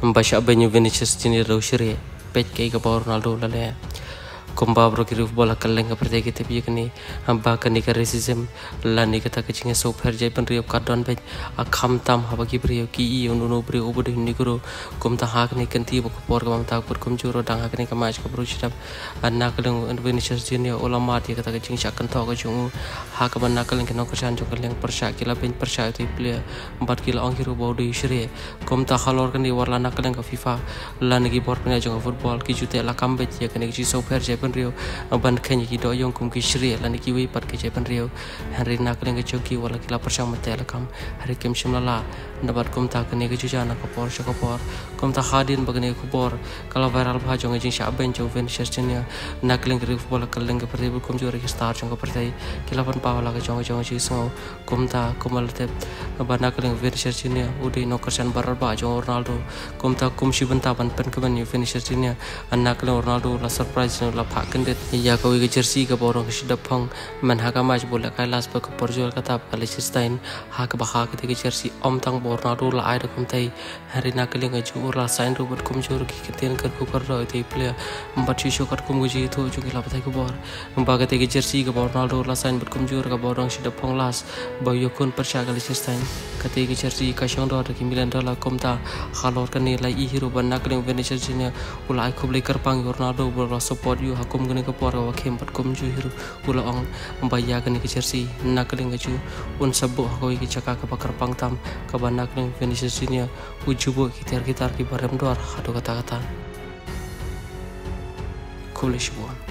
Mbasha banyu Vinicius Junior Roshire pet ke ka Ronaldo lale kumba bro ki bola kaleng ka prete kite bi kani amba kani ka racism lani ka ta kachinga so pher jai pan rio ka don be akham tam haba ki brio ki I ununo brio obo de ni gro kum ta hak ni kanti bo por ka ta por kum juro dang hak ni ka match ka bro chirap anna kaleng Vinicius Junior ulama ti ka ta kaching shakan tho ka chung hak ban na kaleng ka no ka chan jo kaleng persha kila pen persha ti player bat kila ong hiro bo de shire kum ta halor kani warla na kaleng ka FIFA lani ki bor penya jo football ki jute la kambe ti ka ni ki so pher jai Rio ban kenya ki do yong kum ki shri la ni ki wi pat ke jepan Rio Henry nak leng ke choki wala kila persang mate la kam hari kem shimla la nabat kum ta kene ke jujana ka por shokopor kum ta khadin bagne ku bor kala viral bha jong jing sha ben jo Vinicius Junior nak leng ke bola kaleng ke perti kum jo ke star jong ke perti kila ban pa wala ke jong ji so kum ta kumal te ban nak leng Vinicius Junior udi no kersan barar ba jong Ronaldo kum ta kum shi ban ta ban pen ke ban Vinicius Junior anak leng Ronaldo la surprise la kendet ya ko ke jersey ka borong shida phang man ha ka match bola kai last pa ka porjol ka tap ka Liechtenstein ha ka ba ha ke jersey om tang Ronaldo la ai kum tai hari na ke lenga ju la sign robot kum jor ki keten kar ku kar ro te player mbat chi sho kar kum ji tho ju ki la pa ko bor ba ka te jersey ka Ronaldo la sign bot kum jor ka borong shida phang las ba yo kun per sha ka Liechtenstein ka te jersey ka shong do ki $1 kum ta khalor ka ni la I hero ban na ke Vinicius Junior ulai khub le kar pang Ronaldo bo support you hakum gani ka por wa khem pat kum ju hiru ula ong mbaya gani ke jersey nakling ju un sabbo ko ki chaka ka pakar pang tam ka ban nakling Vinicius Junior ujubo kitar ki barem dor hadu kata kata kulish bon